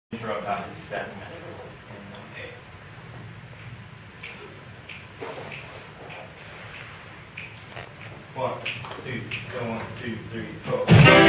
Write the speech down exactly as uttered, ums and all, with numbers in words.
Interrupt about his seven meters. One, two, go one, two, three, four.